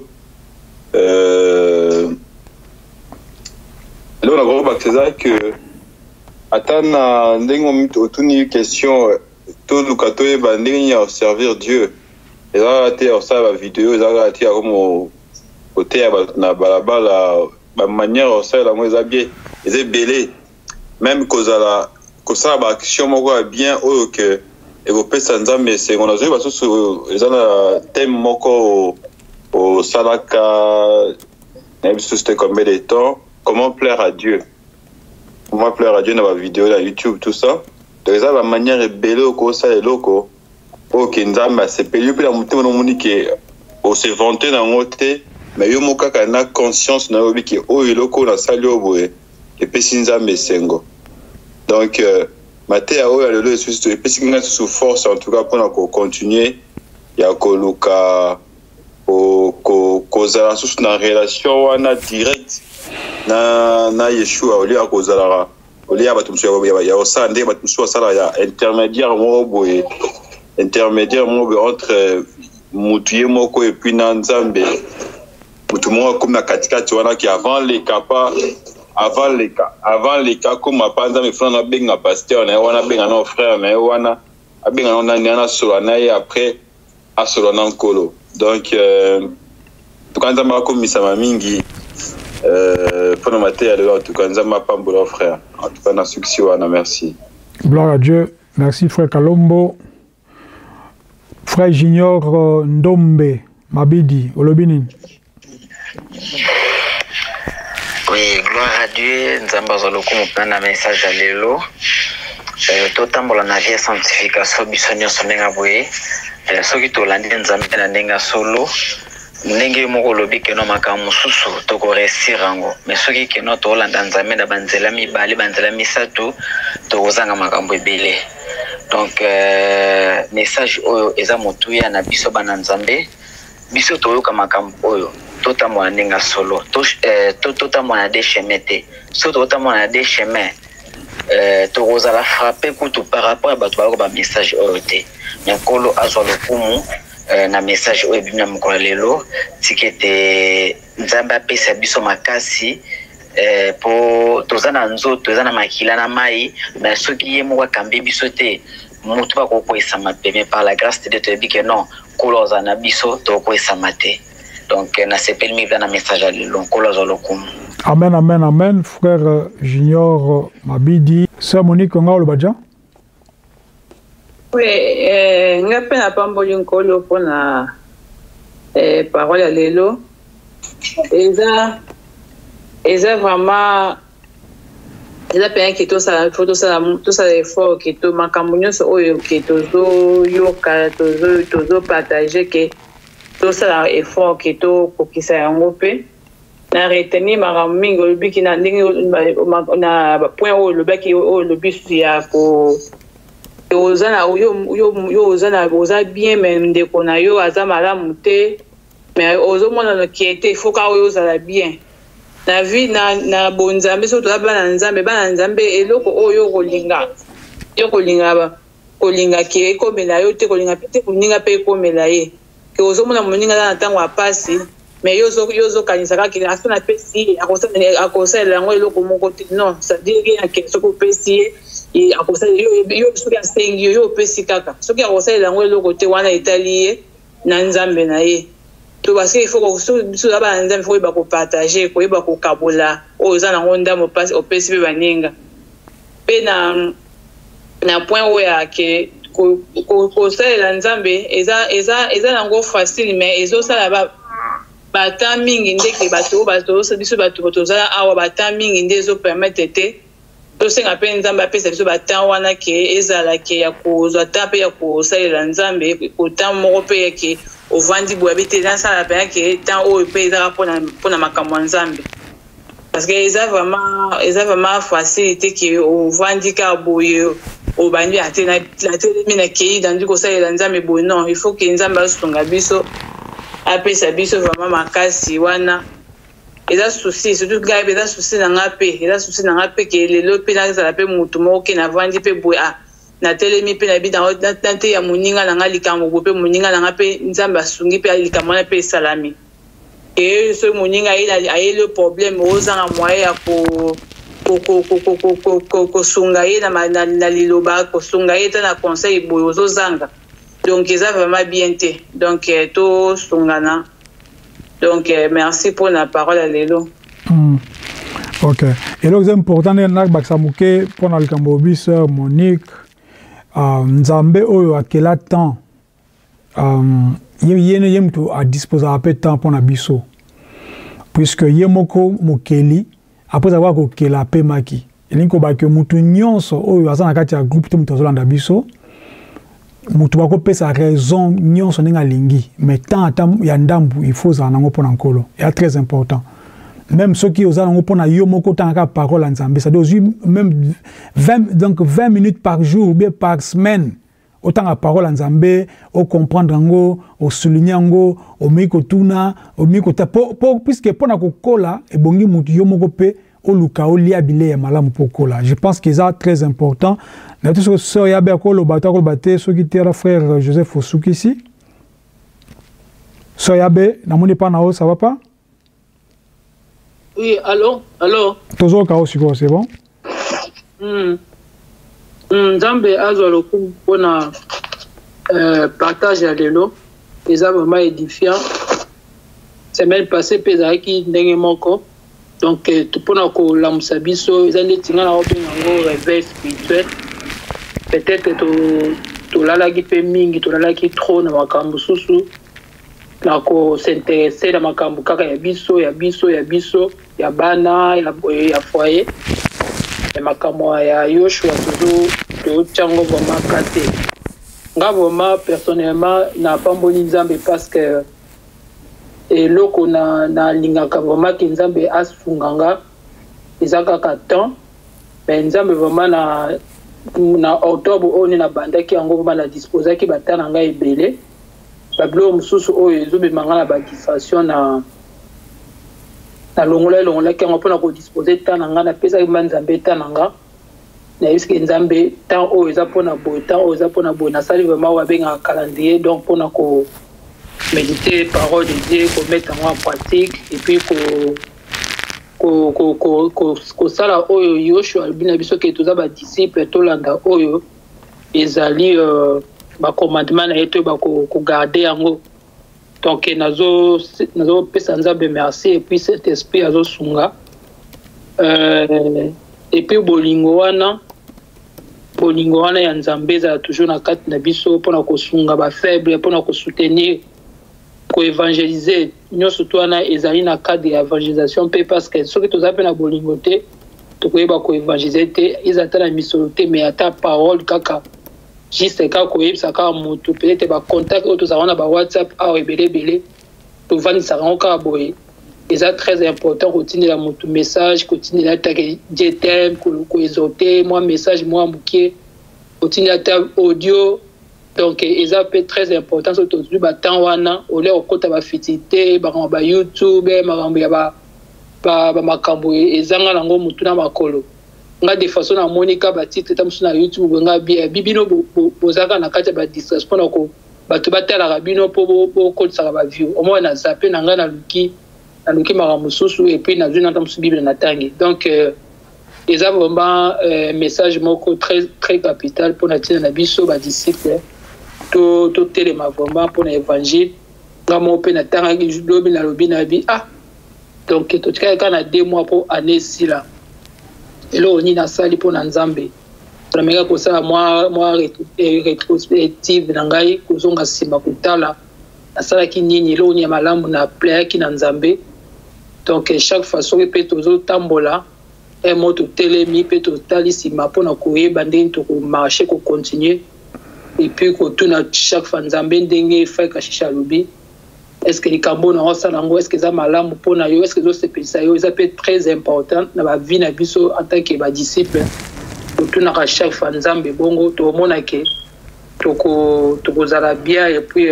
Speaker 3: Là, on a gros baptisé que attends une question tout le cateau est bandé à servir Dieu. Et là, tu as ça la vidéo, tu as comme côté na balabala la manière ça la moins habillé, c'est belé même cause à la ça ba action moko bien o que Européen sans mais c'est on a joué parce que ils ont un thème moko au salaka même si c'était combien de temps comment plaire à Dieu dans la vidéo la YouTube tout ça donc ça la manière est belle au ça les locaux OK nzamba c'est payé puis la montée on monique au se vanter dans côté mais yo moka kana conscience na obi ki o iloko na sali oboe et pesinza mesengo donc maté a o ya lelo sous et pesinga sous force en tout cas pour continuer ya koluka kozala susu na relation wana direct na Yeshua olia kozala olia bato musu ya osande bato musu asala ya intermédiaire moko entre mutuye moko et puis na Nzambe mutu moko comme na katikati wana ki avant les cas comme apanza me frère na benga pasteur na wana benga na frère na wana abenga na nana solo na ye après asolo na nkolo donc tukanza makomisa mamingi pour mater alors tukanza mapambola frère en tout cas na succès wana merci.
Speaker 1: Gloire à Dieu. Merci frère Kalombo. Frère Junior Ndombe Mabidi Olobini.
Speaker 4: Oui, gloire à Dieu. Nzamba zaloko mupana message à lelo. Totambola na vie sanctification bisonyo sonenga boye. Soki tolandi nzambe na ndenga solo. Ndenge moko lobi keno makamu susu toko resir ango. Mais soki keno tolanda nzambe na banzela mibale banzela misatu tokozanga makambo ebele. Donc message oyo eza motuya na biso bana nzambe. Biso toyoka makambo oyo. Totambola ndenga solo. Totambola des chemins te. So totambola des chemins. Tokozala frapper kutu par rapport à bato ba message oyo te. Nyakolo azwa lokumu na message oyo bimna mokolo lelo tikete nzambe apesa biso makasi po tozana nzoto tozana makila na mai na soki ye moko akambi biso te mutu bakokwesama pe mais par la grâce de Dieu toyebi ke non kolo aza na biso tokokwesama te. Donc na sepeli mi na message ya lelo kolo azwa lokumu.
Speaker 1: Amen, amen, amen. Frère Junior Mabidi. Sœur Monique, on a le badja?
Speaker 5: Oui, nga pe na pamboli nkolo pour na parole à lelo. Eza vraiment eza pe ki to ça effort ki to makambo nyonso oyo ki tozo yoka tozo partager ke to ça effort ki to kokisa yango pe. Na retenir makambo mingi olobiki na ndenge na point oyo olobaki oyo olobi ya ko ozana yo ozana bien mais ndeko na yo aza malamu te mais ozomona ki ete foka oyo ozala bien na vie na bonzambe so to bana nzambe eloko oyo kolinga ki ekomela yo te kolinga pete koninga pe ekomela ye ke ozomona moninga na ntango apasi mais yozo kanisaka ki asona pesi akosala yango eloko moko te non ça dit rien que soko pesi akosala yo soki asengi yo pesi kaka soki akosala yango eloko te wana etali ye na nzambe na ye to parce que il faut que biso aba nzambe faut ba ko partager ko ba ko kabola o eza na ngonda mo passe opesi be baninga pe na point oya ke ko sala nzambe eza nango facile mais ezo sala bata mingi ndeke bato biso bato tozala awa bata mingi ndezo permettre te to senga pe nzambe apesa biso bata wana ke ezala ke ya kozwa ta pe ya kosalela nzambe kota moko pe ya ke ovandi boya bite na sala pe ke ta oyo pe ezala pona makambo nzambe parce que eza vraiment facilité ke ovandi ka boye obandi ate na telemi na kei dans du kosalela nzambe boye non il faut que nzambe asunga biso apesa biso vraiment makasi wana eza souci surtout gars eza souci na ngape ke lelo pe na za pe mutu moko ke na vandi pe boy na telemi pe na bi dans tante ya muninga na nga likambo pe muninga na ngape nzamba sungi pe likambo na pe salami et ce muninga il le problème ozanga moyen ya ko sunga ye na liloba ko sunga ye na conseil boy ozozanga. Donc, ils ont vraiment bien été. Donc, tout sungana. Donc, merci pour la parole à Lélo.
Speaker 1: Ok. Et là, c'est important de pour le Cambobi, sœur Monique, Nzambe, à quel temps il y a à disposer un peu de temps pour la biso. Puisque il y a moko mokeli, après avoir que la paix maki. Il y a que mutu nyonso, il y a un groupe de mutazolanda biso. Mutu bako pesa raison nyonso ninga lingi mais tant ya ndambu il faut za nango pona nkolo c'est très important même ceux qui osa nango pona yo moko tanga parole en Nzambe ça doit même 20 minutes par jour ou bien par semaine autant la parole en Zambé, au comprendre ango, au souligner ango, au miko tuna, au miko ta puisque pour na kokola et bongi mutu yo moko pe au luka au liabile ya malamu pokola. Je pense que ça très important. Na tout ce sœur yabe ko lo bata ko baté ce qui était frère Joseph Osuki ici. Sœur yabe na moni pa na o ça va pas?
Speaker 5: Oui, allô.
Speaker 1: Toujours kao siko c'est bon?
Speaker 5: Nzambe azwa lokumu mpona partage ya lelo eza vraiment édifiant. Semaine passée mpe ezalaki ndenge moko donc mpona kolamusa biso eza ndeti nga na obenga yango réveil spirituel. Peut-être tolalaki mpe mingi tolalaki trop na makambo mosusu na kosinteresse na makambo kaka ya biso ya bana ya foyer. Makambo ya Yoshua tochango vraiment kate nga vraiment personnellement na pamboli Nzambe parce que eloko na lingaka vraiment ki Nzambe asunganga eza kaka temps mais Nzambe vraiment na octobre on na bandaki yango vraiment na disposaki batana nga ebele bablo mususu oyo ezobemanga na badifation na longola kango pona ko disposer tananga na pesa Nzambe tananga na iske Nzambe tant o eza pona bo na sali vraiment wa benga calendrier donc pona ko méditer parole de Dieu ko mettre en pratique et puis ko sala oyo Yoshua bina biso ke toza ba disciple tolanda oyo ezali ba commandement na yeto ba ko garder yango. Donc nazo pesa Nzambe merci et puis cet esprit azo sunga et puis bolingo wana ya Nzambe za toujours na kati na biso pona ko sunga ba faible pona ko soutenir ko évangéliser nyonso to wana ezali na cadre ya évangélisation pe parce que soki toza pe na bolingo te to koyeba ko évangéliser te ezata na misolo te mais ata parole kaka juste ka koyebisa kaka motu peut-être ba contact oyo tozala na ba WhatsApp awa ebelebele tovanisaka ngo kaka boye eza très important kotindela motu message kotindela atake je t'aime koezote mwa message mwa mokie kotindela ata audio donc eza pe très important so tozwi batemps wana ole okota bafitite bakambo ba YouTube makambo ya bamakambo ezanga nango motu na makolo nga de façon na monika batitre ta musu na YouTube nga bibino bozaka na kati ba distraction pona ko bato batala bino po ko tsaka ba view au moins na zappé na nga na luki makambo susu et puis na zuna ta musu bible na tangi donc eza vraiment message moko très très capital pona tina na biso ba disciple to telema vraiment pona évangile nga mo pe na tanga lobi na lobi na bi donc to tika na 2 mois pour année si là elo ni na sali pona Nzambe trameka ko sala moi rétrospective na ngai kozonga simba kutala asala ki nini elo ni malamu na playa ki na Nzambe donc chaque fois so pe tozo tambola et moto telemi pe to tali simba pona koyeba ndenge to ko marcher ko continuer et puis ko tuna chaque fois Nzambe ndenge fa ka shisha lobi est-ce que les cambos na osalango est-ce que ça malamu pona yo est-ce que se pensa yo ça peut être très important na ba vie na biso en tant que ba disciple tout na chaque fois Nzambe bongo to mona ke to zala bien et puis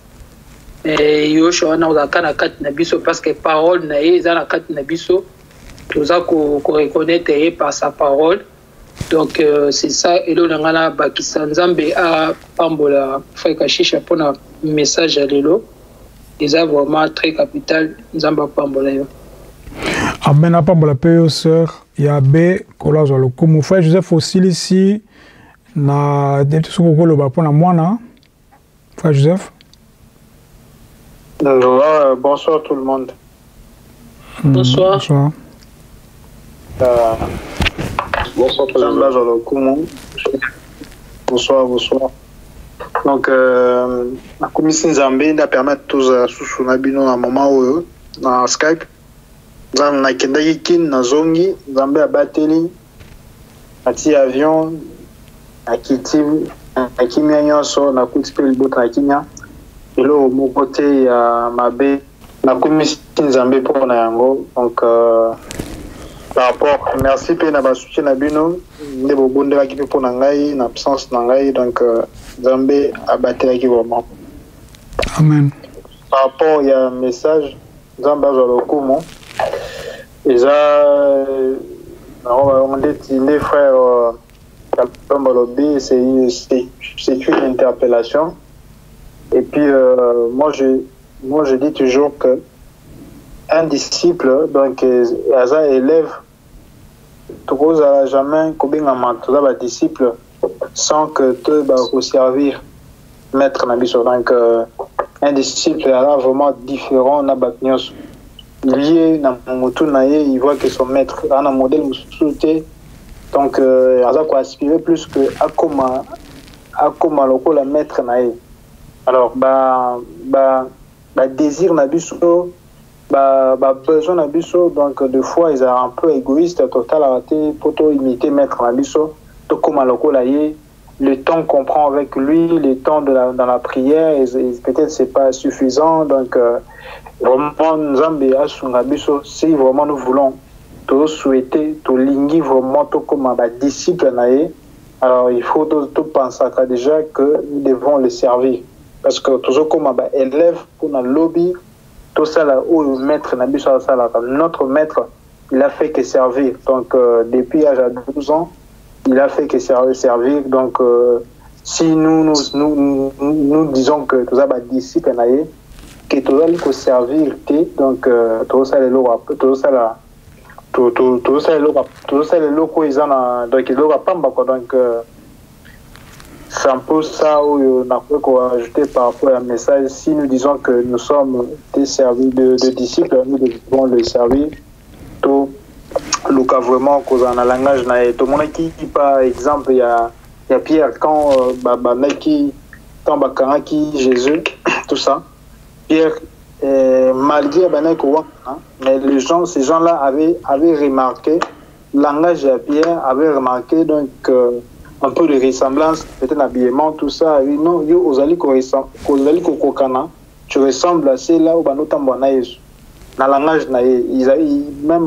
Speaker 5: yo sho na uzaka na kati na biso parce que parole na ye za na kati na biso to za ko reconnaître par sa parole donc c'est ça et lo ngana ba kisa Nzambe a pambola fa ka shisha pona message à lelo. C'est vraiment très capital. Nzamba pambola yo.
Speaker 1: Amen. Pambola peyo sœur yabe kola zo lokumu frère Joseph Osili ici na detu soko kolo ba pona mwana frère Joseph.
Speaker 6: Bonsoir tout le monde.
Speaker 5: Bonsoir.
Speaker 1: Bonsoir.
Speaker 6: Bonsoir tout le monde. Bonsoir. Donc, la commission Nzambe a permis tous à sous bino à moment où na Skype. Nzambe na kendaki kin na zongi Nzambe a bateli ati avion akiti akimia nyonso na kutipeli libota akinya elo mokote ya mabe na commission Nzambe pour na yango donc par rapport merci pe na ba soutien na bino ndebo bonde la kipe pour na ngai na absence na ngai donc Zambé a battu qui vraiment.
Speaker 1: Amen.
Speaker 6: Par rapport, il y a un message, Zambé a le comment. Et ça, on dit les frères, c'est une interpellation. Et puis, moi, je dis toujours que un disciple, donc, un élève, tu n'as jamais un disciple sans que tu vas servir maître Nabiso. Donc, un disciple est vraiment différent. Lié dans il voit que son maître a un modèle sauté. Donc, il a aspirer plus que à comment le maître naïe. Alors, désir Nabiso. Besoin Nabiso, donc des fois ils sont un peu égoïstes, total arrêté pour imiter maître Nabiso, tout comme le temps qu'on prend avec lui, le temps dans la prière, peut-être c'est pas suffisant, donc vraiment Nzambe a son Nabiso, si vraiment nous voulons tout souhaiter, tout lingui vraiment tout comme un disciple naïe, alors il faut tout penser à déjà que nous devons le servir, parce que toujours comme un élève pour un lobby. Tout ça là où maître Nabiso notre maître il a fait que servir, donc depuis l'âge de 12 ans il a fait que servir, donc si nous disons que tout ça va disciple que tout ça il servir donc tout ça les locaux ils en donc ils n'auront pas donc c'est un peu ça où on a ajouter par rapport à un message. Si nous disons que nous sommes des services de disciples, nous devons le servir. Tout le cas vraiment cause en langage tout le monde qui par exemple il y a Pierre quand Jésus tout ça Pierre malgré mais ces gens-là avaient remarqué le langage de Pierre avait remarqué donc un peu de ressemblance, peut-être l'habillement, tout ça. Non, tu ressembles à ceux-là où dans le langage, même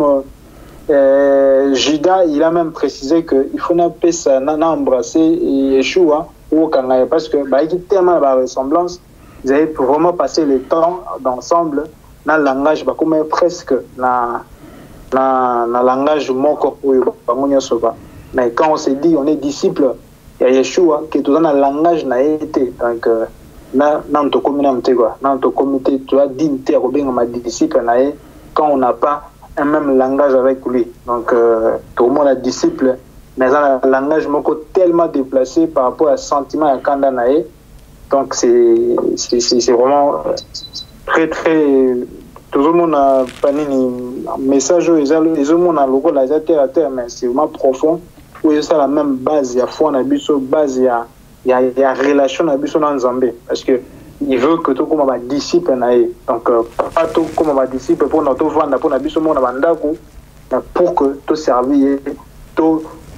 Speaker 6: Judas, il a même précisé qu'il faut embrasser Yeshua parce que il y a tellement de ressemblance, ils avaient vraiment passé le temps d'ensemble dans le langage, comme presque dans le langage moko. Mais quand on se dit on est disciple, il y a Yeshua qui est dans le langage n'a été. Donc, dans notre communauté, tu as dit que tu es disciple quand on n'a pas un même langage avec lui. Donc, tout le monde est disciple, mais dans un langage tellement déplacé par rapport à sentiment à Kanda Nae. Donc, c'est vraiment très, très. Tout le monde a pas un message, les gens ont la terre à terre, mais c'est vraiment profond. Où il y a la même base, il y a foi, il y a base, il y a relation dans Zambé. Parce que il veut que tout comme un disciple, donc pas tout comme un disciple pour notre vendre, pour notre monde pour que tout servir, tout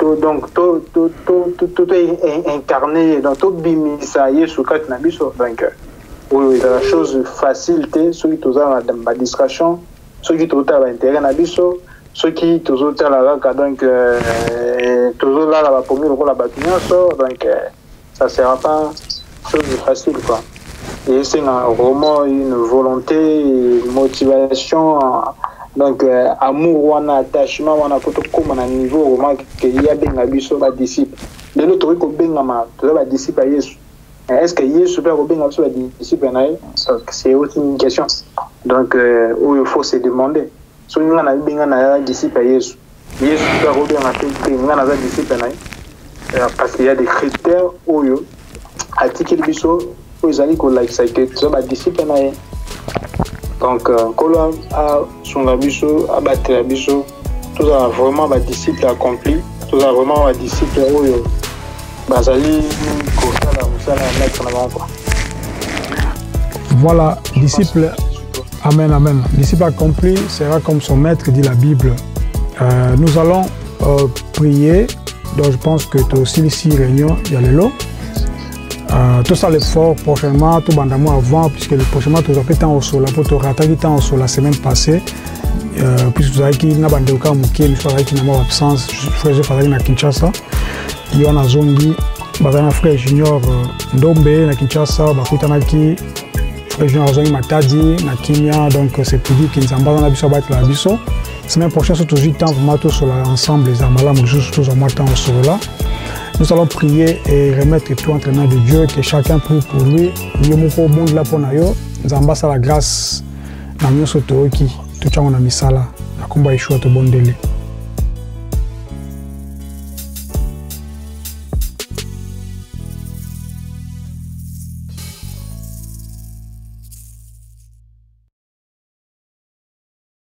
Speaker 6: est incarné dans tout bimisa, Yesu kat nabiso. Donc, il y a la chose facilité, ceux qui ont la distraction, ceux qui ont l'intérêt nabiso. Ceux qui toujours donc toujours là la première la donc ça ne sera pas chose facile quoi. Et c'est vraiment une volonté, une motivation, donc amour ou un attachement on a comme un niveau vraiment qu'il y a bien abisso ba disciple. De l'autre côté bengama tu vas disciple à Yesu. Est-ce que Yesu peut bien sur la disciple c'est aussi une question. Donc où il faut se demander. So nous on a bien un disciple à Yesu. Yesu peut bien un disciple parce qu'il y a des critères où à ticket biso où ils allaient qu'on like ça que tu vas disciple donc quand à son abiso à battre abiso tout ça vraiment ba disciple accompli tout ça vraiment un disciple où bazali ko sala mettre en avant quoi.
Speaker 1: Voilà, disciple. Amen, amen. Disciple accompli sera comme son maître, dit la Bible. Nous allons prier. Donc je pense que tu as aussi ici réunion, il y a les lots. Tout ça l'effort prochainement, tout bandamment avant, puisque le prochainement tu as fait temps au sol, pour te rattaquer temps au sol la semaine passée. Puisque tu as dit qu'il n'a pas de cas mouké, il faudrait qu'il n'a pas d'absence, je faisais à Kinshasa. Il y a un zombie bazana frère junior Ndombe na Kinshasa bakutanaki frère junior Azongi Matadi na Kimia, donc c'est pour dire qu'ils ambasent na biso battre la biso. Semaine prochaine surtout toujours temps vraiment tous sur ensemble les amala juste tous en temps sur là. Nous allons prier et remettre tout entre les mains de Dieu, que chacun prie pour lui. Yomoko bon la pour nayo, nous ambassons la grâce na nyoso toki, tout ça on a mis ça là, na komba Yeshua to bon délai.